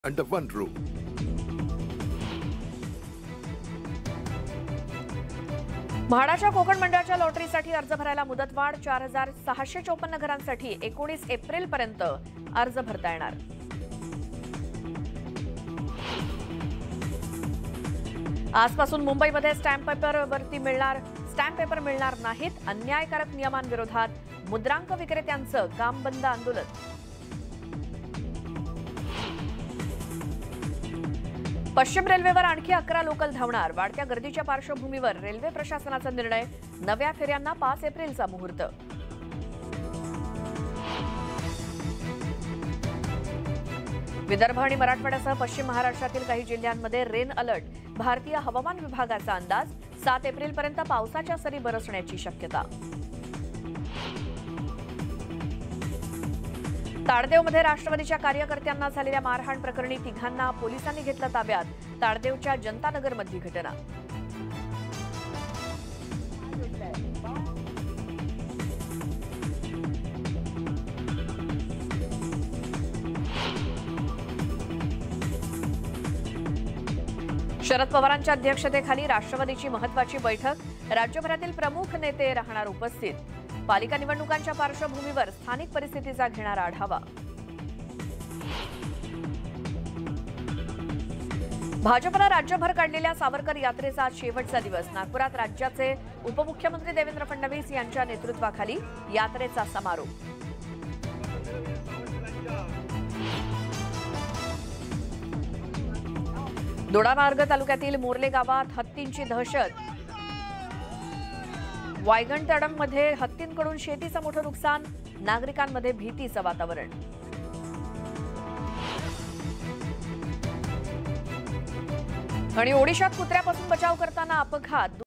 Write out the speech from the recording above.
under one roof. म्हाडाच्या कोकण मंडळाच्या लॉटरीसाठी अर्ज भरायला मुदतवाढ 4654 घरांसाठी 19 एप्रिलपर्यंत अर्ज भरता येणार. आजपासून मुंबईमध्ये स्टॅम्प पेपर मिळणार नाहीत. अन्यायकारक नियमांविरोधात मुद्रांक विक्रेत्यांचं काम बंद आंदोलन. पश्चिम रेल्वेवर आणखी 11 लोकल धावणार. वाढत्या गर्दीच्या पार्श्वभूमीवर रेल्वे प्रशासनाचा निर्णय. नव्या फेऱ्यांना 5 एप्रिलचा मुहूर्त. विदर्भ आणि मराठवाड्यासह पश्चिम महाराष्ट्रातील काही जिल्ह्यांमध्ये रेन अलर्ट. भारतीय हवामान विभागाचा अंदाज 7 एप्रिलपर्यंत पावसाच्या सरी बरसण्याची शक्यता. ताडदेवमध्ये राष्ट्रवादीच्या कार्यकर्त्यांना झालेल्या मारहाण प्रकरणी तिघांना पोलिसांनी घेतलं ताब्यात. ताडदेवच्या जनतानगरमधली घटना. शरद पवारांच्या अध्यक्षतेखाली राष्ट्रवादीची महत्त्वाची बैठक. राज्यभरातील प्रमुख नेते राहणार उपस्थित. पालिका निवडणुकांच्या पार्श्वभूमीवर स्थानिक परिस्थितीचा घेणार आढावा. भाजपनं राज्यभर काढलेल्या सावरकर यात्रेचा आज शेवटचा दिवस. नागपुरात राज्याचे उपमुख्यमंत्री देवेंद्र फडणवीस यांच्या नेतृत्वाखाली यात्रेचा समारोप. दोडामार्ग तालुक्यातील मोर्ले गावात हत्तींची दहशत. वायगण तडंगमध्ये हत्तींकडून शेतीचं मोठं नुकसान. नागरिकांमध्ये भीतीचं वातावरण. आणि ओडिशात कुत्र्यापासून बचाव करताना अपघात.